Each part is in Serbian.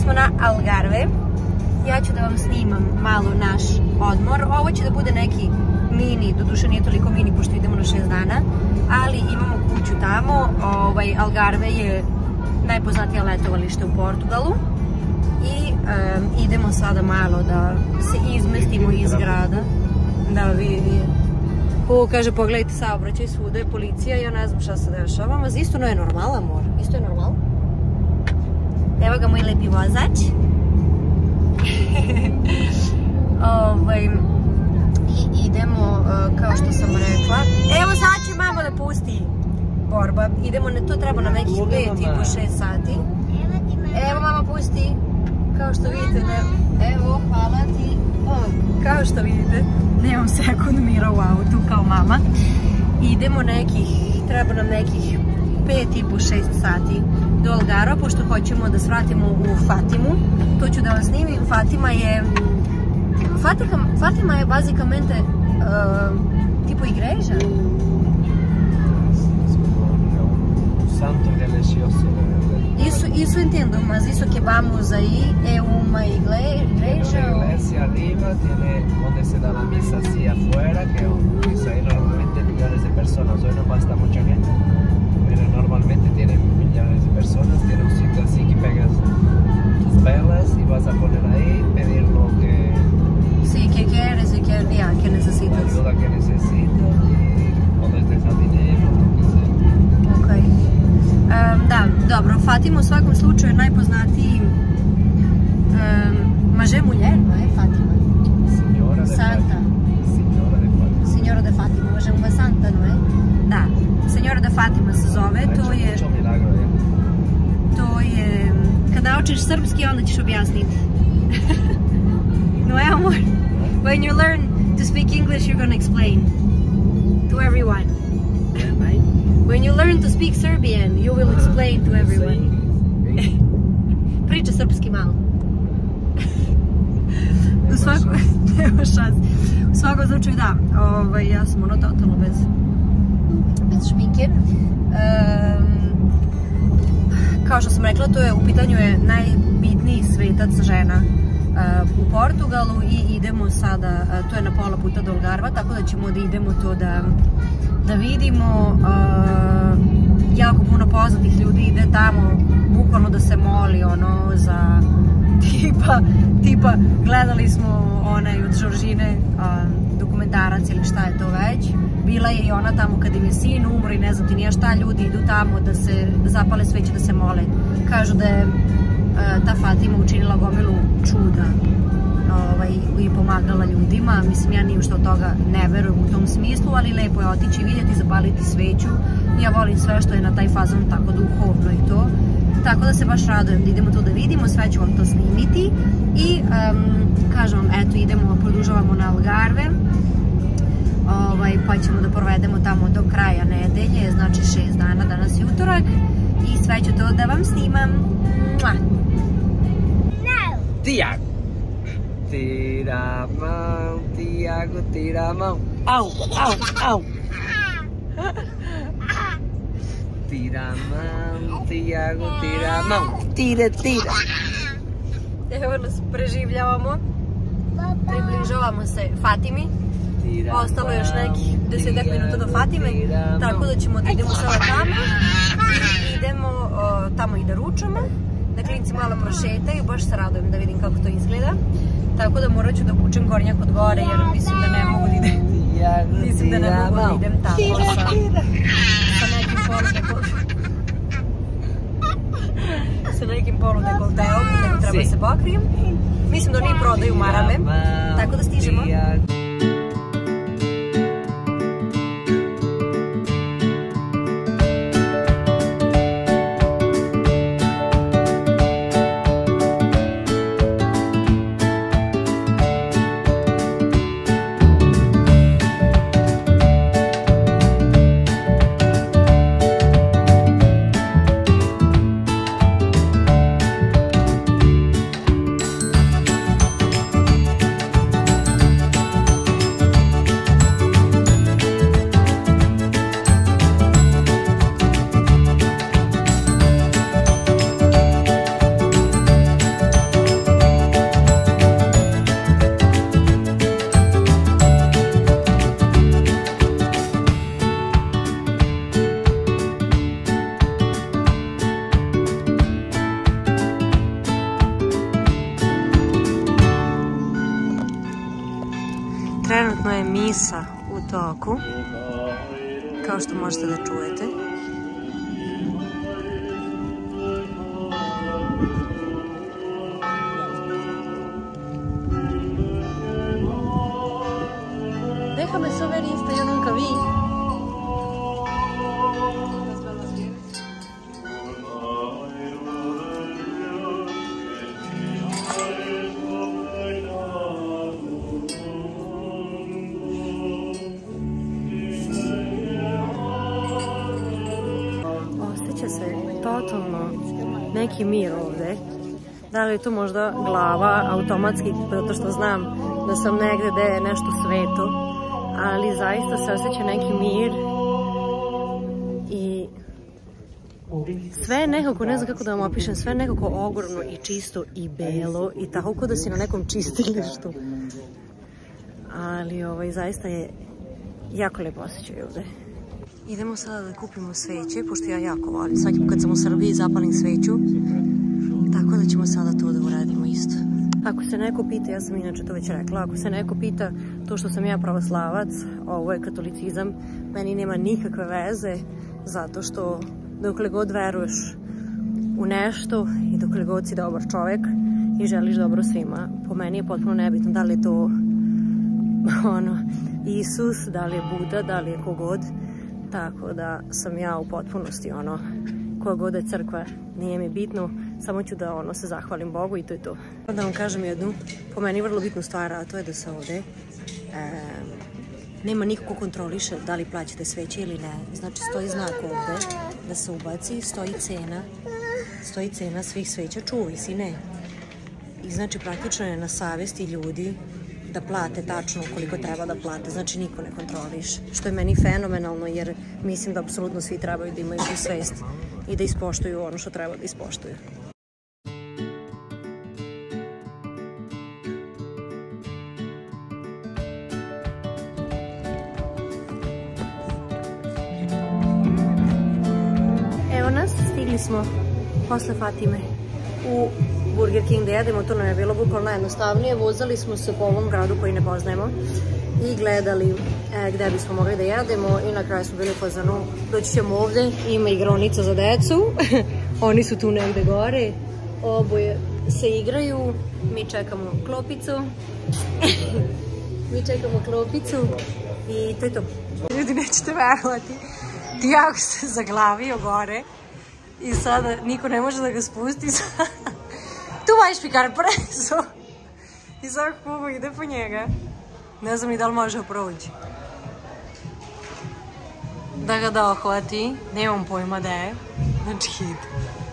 smo na Algarve. Ja ću da vam snimam malo naš odmor. Ovo će da bude neki mini, doduše nije toliko mini pošto idemo na 6 dana, ali imamo kuću tamo. Algarve je najpoznatije letovalište u Portugalu i idemo sada malo da se izmestimo iz grada. Da vidi. Ovo kaže, pogledajte saobraćaj, svuda je policija, ja ne znam šta se dešava, ma isto je normalno, amor, isto je normalno. Evo ga moj lepi vozač. I idemo, kao što sam rekla, evo sad će mama da pusti Borba, idemo, to treba na nekih 5,5-6 sati. Evo mama pusti, kao što vidite, evo, hvala ti. Kao što vidite, nemam sekund mira u autu kao mama. Idemo treba nam nekih 5,5-6 sati do Algarva, pošto hoćemo da svratimo u Fatimu. To ću da vam snimim. Fatima je basicamente tipo igreja. Santo religioso. Isso entendo, mas isso que vamos aí é uma igreja? Una iglesia arriba, tiene donde se da la misa así afuera, que ahí normalmente millones de personas. Hoy no basta mucha gente, pero normalmente tiene millones de personas. Tiene un sitio así que pegas tus velas y vas a poner ahí, pedir lo que... Sí, que quieres y que necesitas. La ayuda que necesitas y puedes dejar dinero, lo que sea. Ok. Da, dobro, Fatima u svakom slučaju je najpoznatiji maže mulher, no je Fatima? Signora de Santa. Signora de Fatima. Signora de Fatima, maže uma santa, no je? Da, Signora de Fatima se zove, to je, kad naučiš srpski onda ćeš objasniti. No je, amor? When you learn to speak English, you're gonna explain to everyone. When you learn to speak Serbian, you will explain to everyone. Priča srpski malo. U svakom slučaju da, ja sam totalno bez šminke. Kao što sam rekla, u pitanju je najbitniji svetac žena u Portugalu i idemo sada, to je na pola puta do Algarva, tako da ćemo da idemo to da vidimo. Jako puno poznatih ljudi ide tamo bukvalno da se moli za tipa gledali smo onaj od Žoržine dokumentarac ili šta je to već, bila je i ona tamo kad im je sin umro i ne znam ti nije šta, ljudi idu tamo da se zapale sveće da se mole. Kažu da je ta Fatima učinila gomilu čuda i pomagala ljudima. Mislim, ja ništa od toga ne verujem u tom smislu, ali lepo je otići, vidjeti, zapaliti sveću. Ja volim sve što je na taj fazon tako duhovno i to. Tako da se baš radujem da idemo to da vidimo, sve ću vam to snimiti. I kažem vam, eto, idemo, produžavamo na Algarve. Pa ćemo da provedemo tamo do kraja nedelje, znači 6 dana, danas je utorak. I sve ću to da vam snimam. Tiago! Tira a mão, Tiago, tira a mão. Au, au, au. Tira a mão, Tiago, tira a mão. Tira, tira. Evo nas preživljavamo. Približavamo se Fatimi. Ostalo je još nekih 10 minuta do Fatime. Tako da ćemo da idemo sada tamo. I idemo tamo i da ručamo. Da klinci malo prošetaju, baš se radujem da vidim kako to izgleda. Tako da morat ću da obučem gornjak od gore jer mislim da ne mogu da idem. Mislim da ne mogu da idem tamo sa nekim poludekolteom, nego treba se pokrijem. Mislim da oni prodaju marame, tako da stižemo. Kao što možete da čujete. Déjame saber esto, yo nunca vi. Osjeća se totalno neki mir ovde. Da li je to možda glava automatski, zato što znam da sam negde gde je nešto sveto. Ali zaista se osjeća neki mir i sve je nekako, ne znam kako da vam opišem, sve je nekako ogromno i čisto i belo i tako kao da si na nekom čistilištu. Ali zaista je jako lepo osjećaj ovde. Idemo sada da kupimo sveće, pošto ja jako volim. Svaki put kad sam u Srbiji zapalim sveću, tako da ćemo sada to da uradimo isto. Ako se neko pita, ja sam inače to već rekla, ako se neko pita to što sam ja pravoslavac, ovo je katolicizam, meni nema nikakve veze, zato što dokle god veruješ u nešto i dokle god si dobar čovek i želiš dobro svima, po meni je potpuno nebitno da li je to Isus, da li je Buda, da li je kogod, tako da sam ja u potpunosti koja god je crkva, nije mi bitno, samo ću da se zahvalim Bogu i to je to. Da vam kažem jednu, po meni vrlo bitnu stvar, a to je da se ovde nema niko ko kontroliše da li plaćate sveće ili ne. Znači stoji znak ovde da se ubaci, stoji cena svih sveća, čuvaj si, ne. I znači praktično je na savesti ljudi da plate tačno koliko treba da plate, znači niko ne kontroliše. Što je meni fenomenalno jer mislim da apsolutno svi trebaju da imaju tu svest i da ispoštuju ono što treba da ispoštuju. Evo nas, stigli smo posle Fatime u Burger King da jedemo, to nam je bilo bukvalno najjednostavnije. Vozali smo se po ovom gradu koji ne poznajemo i gledali gde bismo mogli da jedemo i na kraju smo bili u fazonu, doći ćemo ovde, ima igraonica za decu, oni su tu negde gore, oboje se igraju, mi čekamo klopicu, i to je to. Ljudi, nećete verovati, Tiago se zaglavio gore i sada niko ne može da ga spusti. Tu vais ficar preso. I sad Hugo ide po njega. Ne znam ni da li može proći. Da ga dohvati, nemam pojma da je. Znači ide.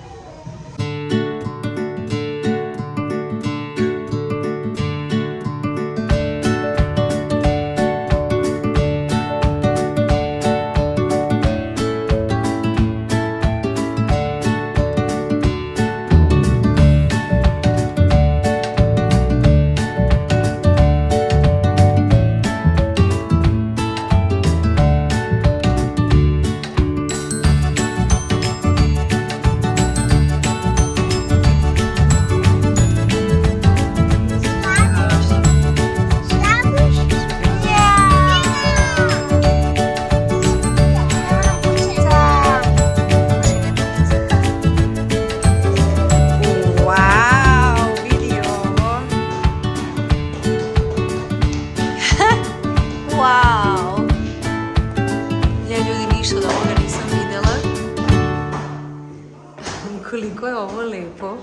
Koliko je ovo lepo.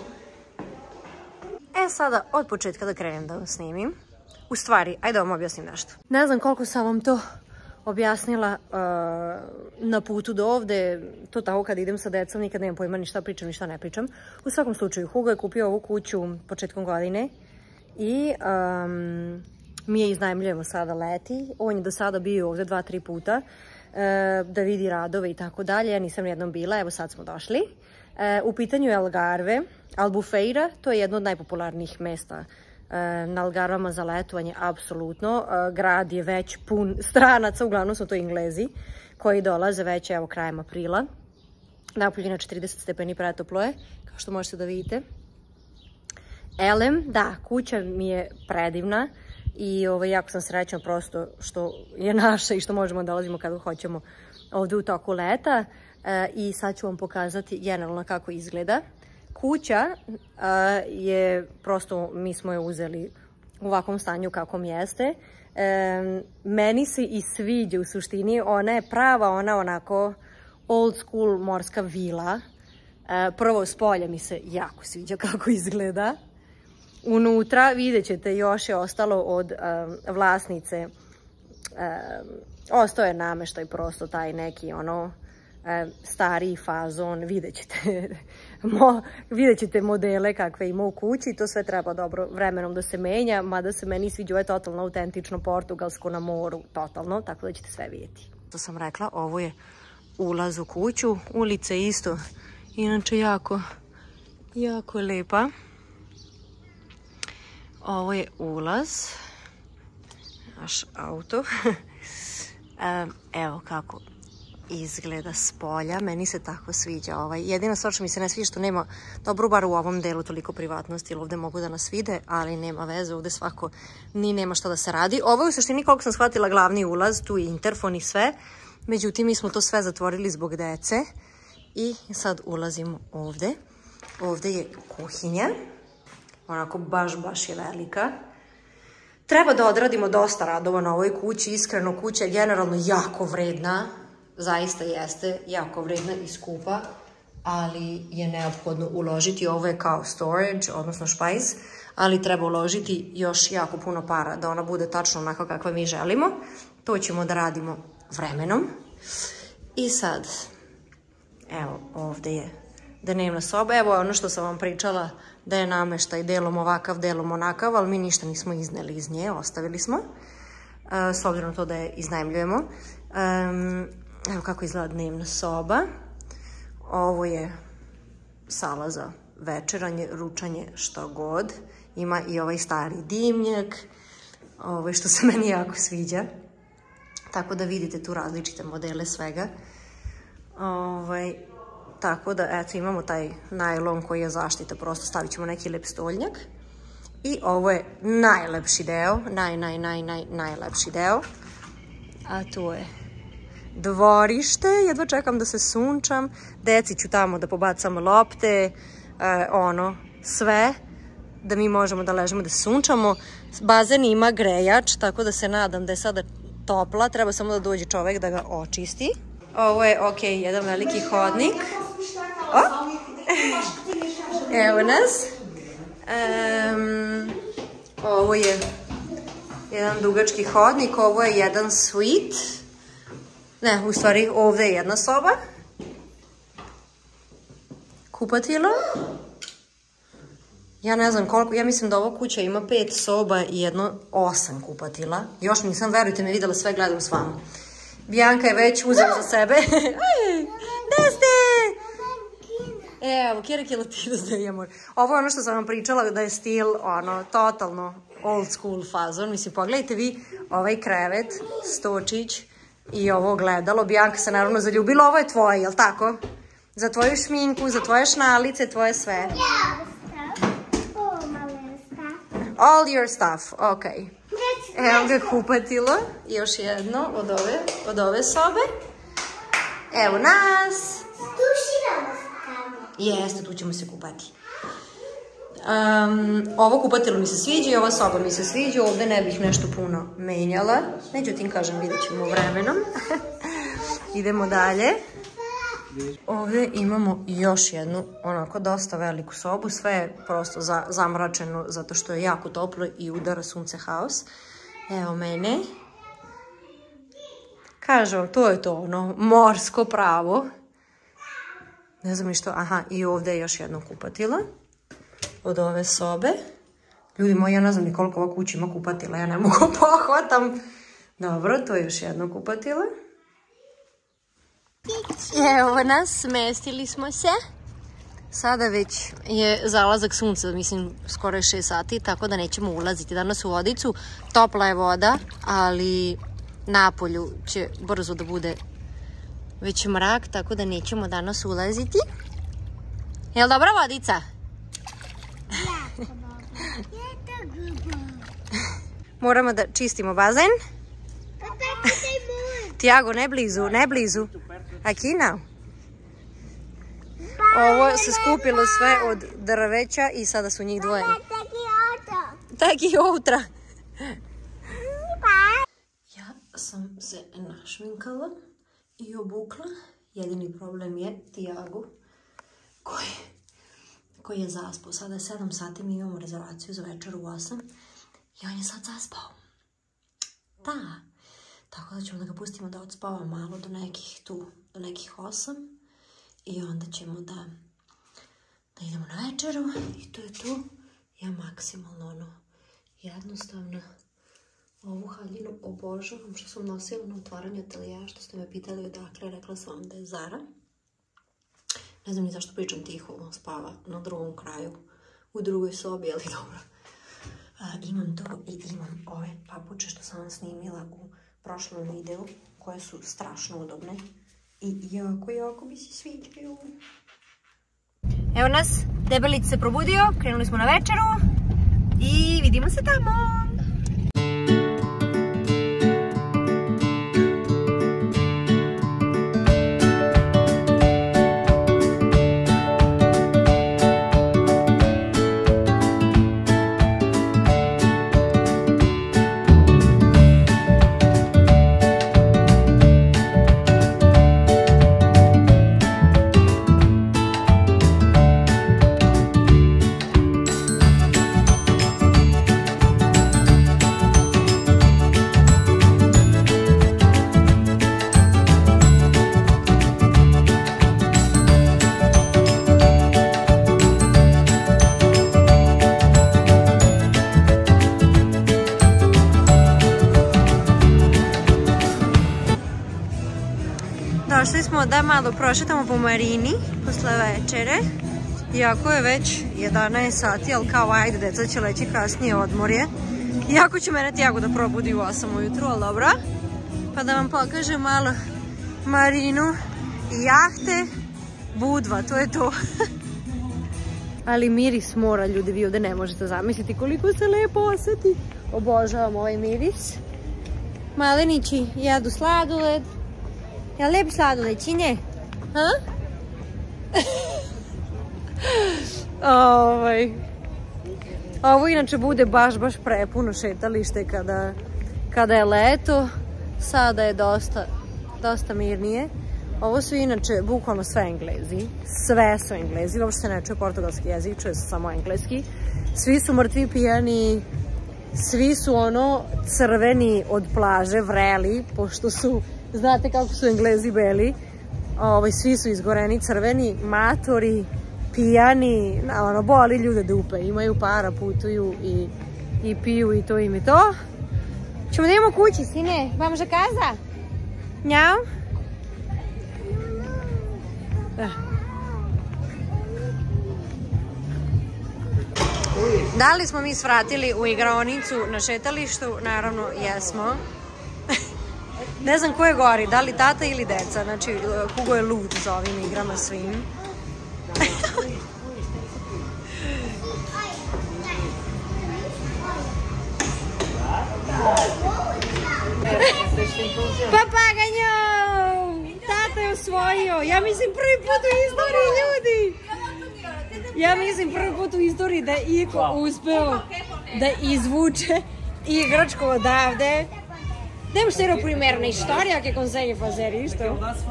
Sada od početka da krenem da vam snimim. U stvari, ajde vam objasnim nešto. Ne znam koliko sam vam to objasnila na putu do ovde. To tako kad idem sa decom nikad nemam pojma ni šta pričam ni šta ne pričam. U svakom slučaju, Hugo je kupio ovu kuću početkom godine i mi je iznajmljujemo sada leti. On je do sada bio ovde 2-3 puta da vidi radove i tako dalje. Ja nisam nijednom bila, evo sad smo došli. U pitanju je Algarve, Albufeira, to je jedno od najpopularnijih mesta na Algarvama za letovanje, apsolutno. Grad je već pun stranaca, uglavnom su to Englezi, koji dolaze već evo krajem aprila. Napolje na 40 stepeni pretoplo je, kao što možete da vidite. Elem, da, kuća mi je predivna. i jako sam srećna prosto što je naša i što možemo da dolazimo kada hoćemo ovde u toku leta. I sad ću vam pokazati generalno kako izgleda. Kuća je prosto, mi smo je uzeli u ovakvom stanju kakvom jeste. Meni se i sviđa u suštini, ona je prava, ona onako old school morska vila. Prvo s polja mi se jako sviđa kako izgleda. Unutra vidjet ćete još je ostalo od vlasnice, ostao je nameštaj prosto taj neki stariji fazon, vidjet ćete modele kakve ima u kući, to sve treba dobro vremenom da se menja, mada se meni sviđa, ovo je totalno autentično portugalsko na moru, totalno, tako da ćete sve vidjeti. To sam rekla, ovo je ulaz u kuću, ulica isto, inače jako je lepa. Ovo je ulaz, naš auto, evo kako izgleda s polja, meni se tako sviđa jedina stvar što mi se ne sviđa što nema, dobro bar u ovom delu toliko privatnosti, jer ovde mogu da nas vide, ali nema veze, ovde svako ni nema šta da se radi. Ovo je u suštini, koliko sam shvatila, glavni ulaz, tu je interfon i sve, međutim mi smo to sve zatvorili zbog dece i sad ulazimo ovde. Ovde je kuhinja, onako baš je velika. Treba da odradimo dosta radova na ovoj kući, iskreno kuća je generalno jako vredna, zaista jeste jako vredna i skupa, ali je neophodno uložiti, ovo je kao storage, odnosno špajz, ali treba uložiti još jako puno para da ona bude tačno onako kakva mi želimo. To ćemo da radimo vremenom. I sad, evo ovde je dnevna soba, evo ono što sam vam pričala da je nameštaj delom ovakav, delom onakav, ali mi ništa nismo izneli iz nje, ostavili smo, s obzirom na to da je iznajmljujemo. Evo kako izgleda dnevna soba. Ovo je sala za večeranje, ručanje, što god. Ima i ovaj stari dimnjak, što se meni jako sviđa. Tako da vidite tu različite modele svega. Tako da, eto, imamo taj najlon koji je zaštita, prosto stavit ćemo neki lep stoljnjak. I ovo je najlepši deo, najlepši deo. A tu je dvorište, jedva čekam da se sunčam, deci ću tamo da pobacam lopte, sve, da mi možemo da ležemo da se sunčamo. Bazen ima grejač, tako da se nadam da je sada topla, treba samo da dođe čovek da ga očisti. Ovo je, jedan veliki hodnik. Evo nas. Ovo je jedan dugački hodnik, ovo je jedan suite. Ne, u stvari ovde je jedna soba. Kupatilo. Ja ne znam koliko, ja mislim da ova kuća ima 5 soba i jedno 8 kupatila. Još nisam, verujte me, videla sve, gledam s vama. Bianca je već uzela za sebe. Gde ste? Evo, kjera kilatinos da je amor. Ovo je ono što sam vam pričala da je stil, totalno old school fazon. Mislim, pogledajte vi ovaj krevet, stočić i ovo gledalo. Bianca se naravno zaljubila, ovo je tvoje, jel tako? Za tvoju šminku, za tvoje šnalice, tvoje sve. All your stuff, ok. Evo ga kupatilo, još jedno od ove sobe. Evo nas. Jeste, tu ćemo se kupati. Ovo kupatilo mi se sviđa i ova soba mi se sviđa, ovde ne bih nešto puno menjala. Međutim, kažem, vidjet ćemo vremenom. Idemo dalje. Ovde imamo još jednu, onako, dosta veliku sobu. Sve je prosto zamračeno zato što je jako toplo i udara sunce haos. Evo mene. Kažem vam, to je to, morsko pravo. Ne znam ni što, aha, i ovde je još jedno kupatilo od ove sobe. Ljudi moji, ja ne znam ni koliko ova kuća ima kupatila, ja ne mogu pohvatam. Dobro, to je još jedno kupatilo. Evo nas, smestili smo se. Sada već je zalazak sunca, mislim, skoro je 6 sati, tako da nećemo ulaziti danas u vodicu. Topla je voda, ali napolju će brzo da bude već mrak, tako da nećemo danas ulaziti. Jel dobra vodica? Moramo da čistimo bazen. Tiago, ne blizu, ne blizu. Aqui não. Ovo se skupilo sve od drveća i sada su njih dvoje. Taki outra. Ja sam se našminkala i obukla. Jedini problem je Tiago koji je zaspao. Sada je 7 sati, mi imamo rezervaciju za večer u 8 i on je sad zaspao. Da. Tako da ćemo da ga pustimo da odspava malo do nekih 8 i onda ćemo da idemo na večeru i to je to. Ja maksimalno jednostavno ovu haljinu obožavam što sam nosila na otvaranju ateljeja, što ste me pitali odakle, rekla sam vam da je Zara. Ne znam ni zašto pričam tiho, on spava na drugom kraju, u drugoj sobi, ali dobro. Imam to i imam ove papuče što sam vam snimila u prošlom videu, koje su strašno udobne i jako mi se sviđaju. Evo nas, Debelić se probudio, krenuli smo na večeru i vidimo se tamo. Došli smo da malo prošetamo po marini posle večere. Iako je već 11 sati, ali kao ajde, deca će leći kasnije odmorje. Iako će mene Tiago da probudi u 8 ujutru, ali dobro. Pa da vam pokažem malo marinu i jahte. Budva, to je to. Ali miris mora, ljudi, vi ovde ne možete zamisliti koliko se lepo osjeti. Obožavam ovaj miris. Malenići jedu sladoled. Jel lep sladoled, čine? Ovo inače bude baš prepuno šetalište kada je leto. Sada je dosta mirnije. Ovo su inače bukvalno sve Englezi. Sve su Englezi. Uopšte se ne čuje portugalski jezik, čuje se samo engleski. Svi su mrtvi pijani. Svi su crveni od plaže, vreli, pošto su, znate kako su Englezi beli. Svi su izgoreni, crveni, matori, pijani, boli ljude dupe. Imaju para, putuju i piju i to im je to. Ćemo da idemo kući, sine? Vamos a casa? Njao? Da li smo mi svratili u igraonicu na šetalištu? Naravno, jesmo. Ne znam ko je gori, da li tata ili deca. Znači, Hugo je lud za ovim igrama svim. Papaganjo! Tata je osvojio. Ja mislim prvi put u istoriji, ljudi. Ja mislim prvi put u istoriji da je Iko uspeo da izvuče igračku odavde. Temos ter a primeira na história que consegue fazer isto.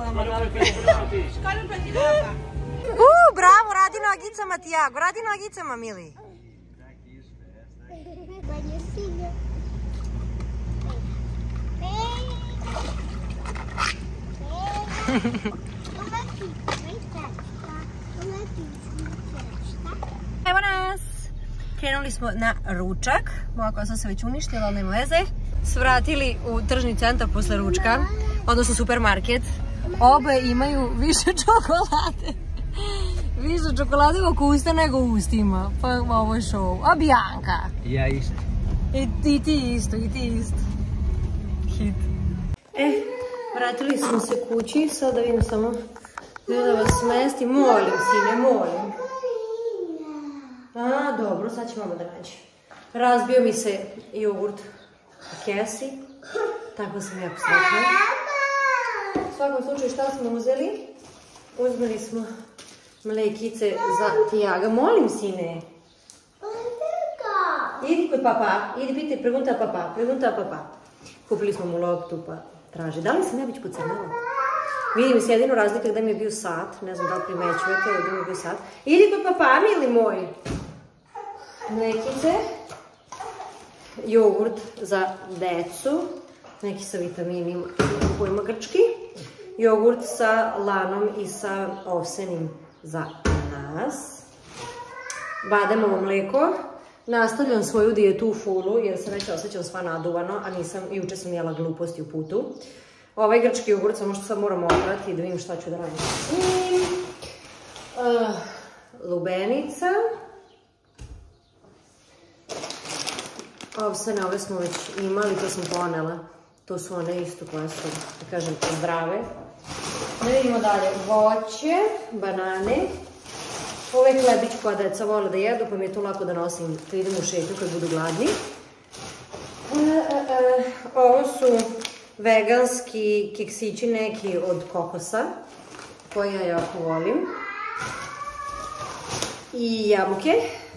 Bravo, radi nogicama, Tiago, radi nogicama, mili. Evo nas! Krenuli smo na ručak. Moja kosa se već uništila, ali nema veze. Svratili u tržni centar posle ručka, odnosno supermarket. Obe imaju više čokolade. Više čokolade oko usta nego u ustima. Pa ovo je show. A Bianca? Ja isto. I ti isto. Hit. Vratili smo se kući. Sada vidim samo da vas smesti. Molim, sine, molim. Dobro, sad će mama da nađe. Razbio mi se jogurt. kesi. Tako sam jako sretna. U svakom slučaju šta smo uzeli? Uzmeli smo mlekice za Tiaga. Molim, sine. Idi kod papa. Idi pitaj, pregunta papa. Kupili smo mu loptu pa traži. Da li sam ja već pocrnala? Vidim se jedino razlika gde mi je bio sat. Ne znam da li primećujete, ovdje mi je bio sat. Idi kod papa, mili moj. Mlekice. Jogurt za decu. Neki sa vitaminima. Kupujemo grčki. Jogurt sa lanom i sa ovsenim za nas. Bademovo mleko. Nastavljam svoju dijetu u fullu jer se već osjećam sva naduvano, a juče sam jela gluposti u putu. Ovaj grčki jogurt samo što sad moram oprati i da vidim šta ću da radim s njim. Lubenica. Ovsene, ove smo već imali, to sam ponela. To su one isto koje su, da kažem, zdrave. Da vidimo dalje. Voće, banane. Ovaj hlebić koja deca vole da jedu, pa mi je to lako da nosim kad idem u šetnju kad budu gladni. Ovo su veganski keksići neki od kokosa, koje ja jako volim. I jabuke.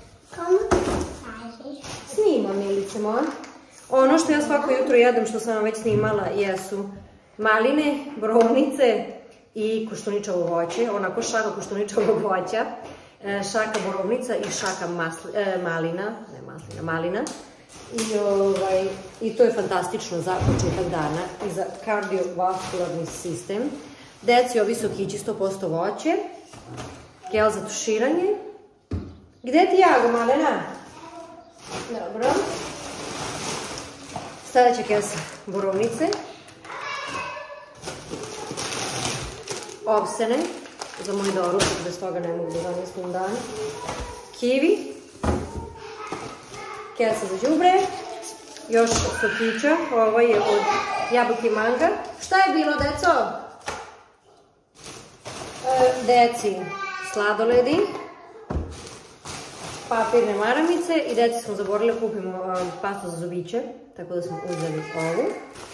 Snimam, milice moja. Ono što ja svako jutro jedem, što sam vam već snimala, jesu maline, borovnice i koštuničavo voće. Onako šaka koštuničavog voća, šaka borovnica i šaka malina. I to je fantastično za početak dana i za kardiovaskularni sistem. Deci ovi sokići 100% voće, gel za tuširanje. Gde ti jago, malena? Dobro. Sljedeća kesa borovnice. Ovsene, za moj doručak, bez toga ne mogu da zamislim dan. Kivi. Kesa za đubre. Još sokića. Ovo je od jabuke i manga. Šta je bilo, deco? Deci sladoledi. Papirne maramice i deci smo zaboravili da kupimo pastu za zubiće, tako da smo uzeli ovu.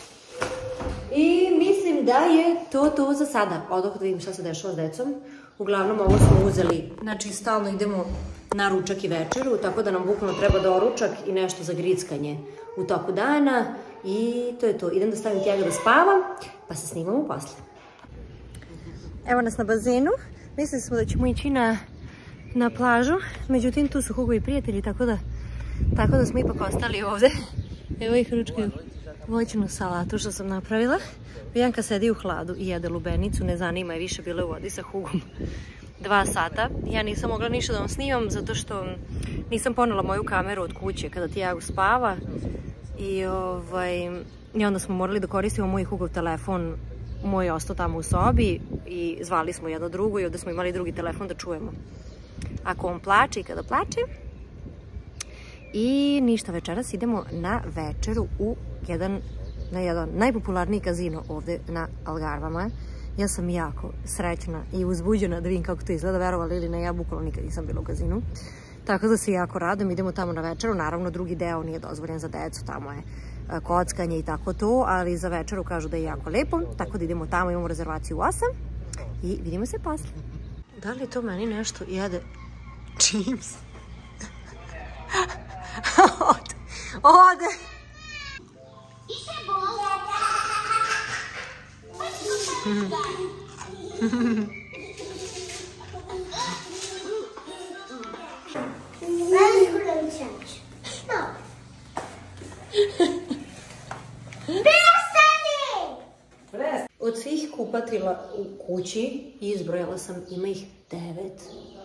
I mislim da je to za sada. Odoh da vidim šta se dešava s decom. Uglavnom ovo smo uzeli, znači stalno idemo na ručak i večeru, tako da nam bukvalno treba doručak i nešto za grickanje u toku dana. I to je to. Idem da stavim Tiaga da spava, pa se snimamo posle. Evo nas na bazenu. Mislili smo da ćemo ići na plažu, međutim tu su Hugo i prijatelji, tako da smo ipak ostali ovde. Evo ih ručkaju voćnu salatu što sam napravila. Bianka sedi u hladu i jede lubenicu, ne zanima je, više bila u vodi sa Hugom 2 sata. Ja nisam mogla ništa da vam snimam zato što nisam ponela moju kameru od kuće kada Tiago spava i onda smo morali da koristimo moj Hugov telefon. Moj je ostao tamo u sobi i zvali smo jedno drugo i ovde smo imali drugi telefon da čujemo ako on plače i kada plače. I ništa, večeras idemo na večeru na jedan najpopularniji kazino ovde na Algarvama. Ja sam jako srećna i uzbuđena da vidim kako to izgleda, verovali ili ne, ja bukvalno nikad nisam bila u kazinu. Tako da se jako radim, idemo tamo na večeru, naravno drugi deo nije dozvoljen za decu, tamo je kockanje i tako to, ali za večeru kažu da je jako lepo, tako da idemo tamo, imamo rezervaciju u 8 i vidimo se posle. Da li to meni nešto jede? Chips. Ode. Od svih kupatila u kući izbrojala sam, ima ih 9.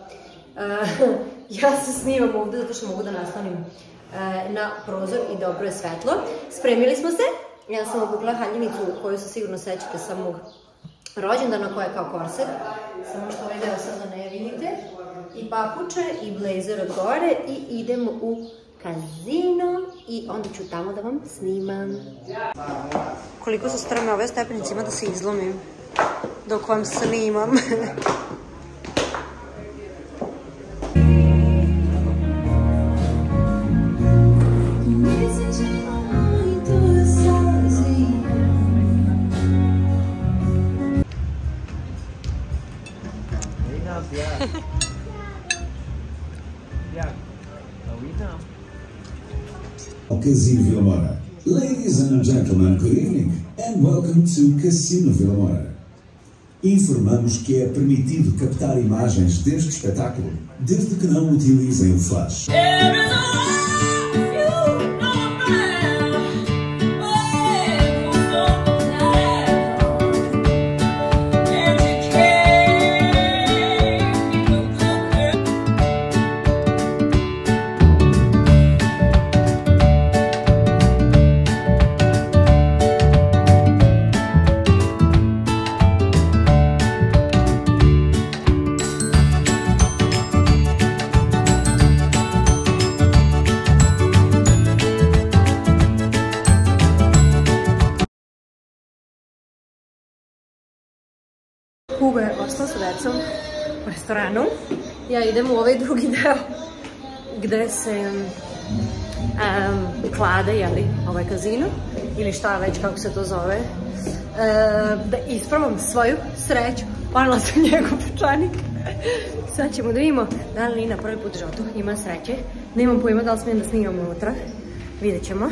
Ja se snimam ovde zato što mogu da nastavim na prozor i dobro je svetlo. Spremili smo se. Ja sam obukla haljinicu koju se sigurno sećate sa mog rođendana koja je kao korset. Samo što ovaj deo sada ne vidite. I papuče i blazer od gore i idemo u kazino i onda ću tamo da vam snimam. Koliko su strme ove stepenice, ima da se izlomim dok vam snimam. piano. Piano. Lawina. Casino Vila Moura. Ladies and gentlemen, good evening and welcome to Casino Vila Moura. Informamos que é permitido captar imagens deste espetáculo, desde que não utilizem o flash. Hugo je ostao sa decom u restoranu. Ja idem u ovaj drugi deo gde se klade, jeli, ovaj kazino ili šta već kako se to zove, da ispravam svoju sreću. Ponela sam njegov pečanik. Sad ćemo da vidimo da li Lina prvi put u životu ima sreće. Nemam pojma da li smijem da snimam unutra. Vidjet ćemo.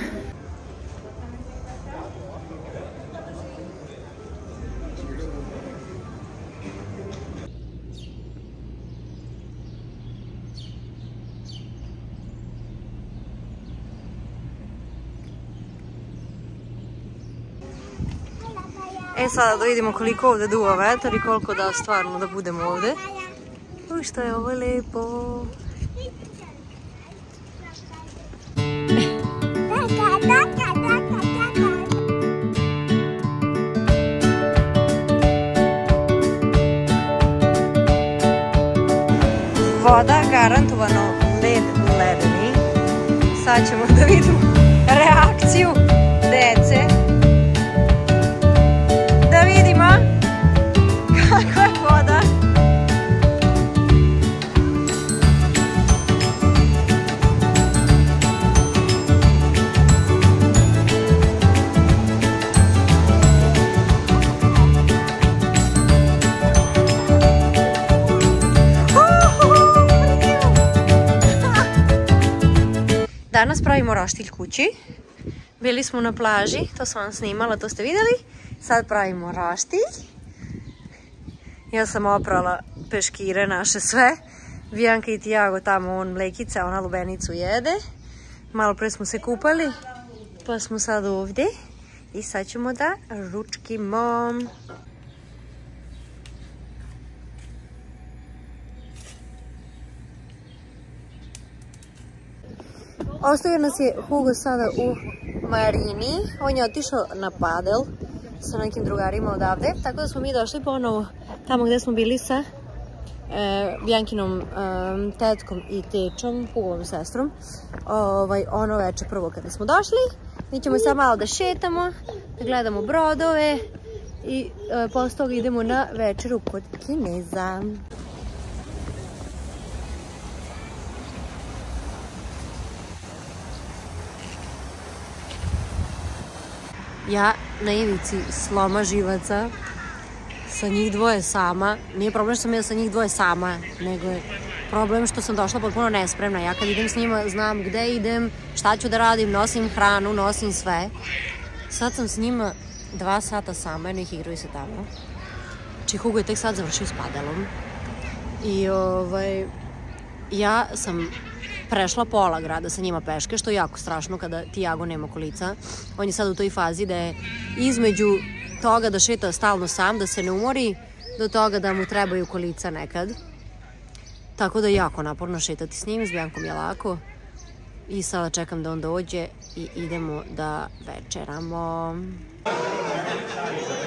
E sada da vidimo koliko ovde duva vetar i koliko da stvarno da budemo ovde. Uj, što je ovo lepo. Voda garantovano led ledeni. Sad ćemo da vidimo reakciju dece. Da vidimo kako je voda. Danas pravimo roštilj kući. Bili smo na plaži, to sam vam snimala, to ste vidjeli. Sad pravimo roštilj. Ja sam oprala peškire naše sve. Bianca i Tiago tamo on mlekice, ona lubenicu jede. Malo pre smo se kupali, pa smo sad ovdje. I sad ćemo da ručkimo. Ostavio nas je Hugo sada u marini. On je otišao na padel sa nekim drugarima odavde. Tako da smo mi došli ponovo tamo gde smo bili sa Biankinom tetkom i tečom, Hugovom sestrom. Ono veče prvo kada smo došli. Mi ćemo sad malo da šetamo, da gledamo brodove i posle toga idemo na večeru kod Kineza. Ja na ivici sloma živaca, sa njih dvoje sama. Nije problem što sam ja sa njih dvoje sama, nego je problem što sam došla potpuno nespremna. Ja kad idem s njima znam gde idem, šta ću da radim, nosim hranu, nosim sve. Sad sam s njima 2 sata sama, jedno ih igraju se tamo. Či Hugo je tek sad završio s padelom. I ja sam prešla pola grada sa njima peške, što je jako strašno kada Tiago nema kolica. On je sad u toj fazi da je između toga da šeta stalno sam, da se ne umori, do toga da mu trebaju kolica nekad. Tako da je jako naporno šetati s njim, s Biancom je lako. I sada čekam da on dođe i idemo da večeramo.